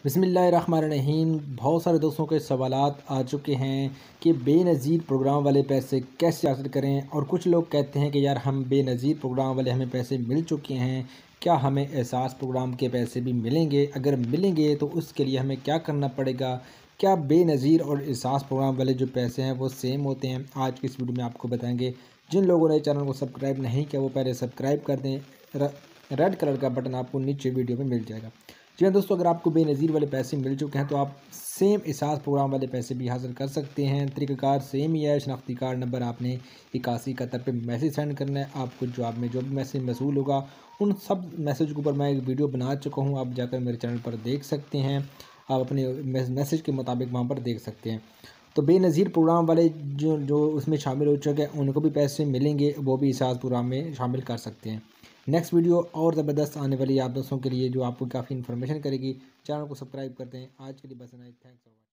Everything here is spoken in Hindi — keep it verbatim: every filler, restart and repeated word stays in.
बिस्मिल्लाहिर्रहमानिर्रहीम। बहुत सारे दोस्तों के सवालात आ चुके हैं कि बेनज़ीर प्रोग्राम वाले पैसे कैसे हासिल करें, और कुछ लोग कहते हैं कि यार हम बेनज़ीर प्रोग्राम वाले हमें पैसे मिल चुके हैं, क्या हमें एहसास प्रोग्राम के पैसे भी मिलेंगे? अगर मिलेंगे तो उसके लिए हमें क्या करना पड़ेगा? क्या बेनज़ीर और एहसास प्रोग्राम वाले जो पैसे हैं वो सेम होते हैं? आज की इस वीडियो में आपको बताएंगे। जिन लोगों ने चैनल को सब्सक्राइब नहीं किया वो पहले सब्सक्राइब कर दें। रेड कलर का बटन आपको नीचे वीडियो में मिल जाएगा। जी हाँ दोस्तों, अगर आपको बेनज़ीर वाले पैसे मिल चुके हैं तो आप सेम एहसास प्रोग्राम वाले पैसे भी हासिल कर सकते हैं। तरीक़ाकार सेम ही है। शनाख्ती कार्ड नंबर आपने इक्यासी इकहत्तर पे मैसेज सेंड करना है। आपको जवाब में जो भी मैसेज मौसूल होगा उन सब मैसेज के ऊपर मैं एक वीडियो बना चुका हूँ, आप जाकर मेरे चैनल पर देख सकते हैं। आप अपने मैसेज के मुताबिक वहाँ पर देख सकते हैं। तो बेनज़ीर प्रोग्राम वाले जो जो उसमें शामिल हो चुके हैं उनको भी पैसे मिलेंगे, वो भी एहसास प्रोग्राम में शामिल कर सकते हैं। नेक्स्ट वीडियो और ज़बरदस्त आने वाली है आप दोस्तों के लिए, जो आपको काफ़ी इन्फॉर्मेशन करेगी। चैनल को सब्सक्राइब करते हैं। आज के लिए बस इतना ही। थैंक्स।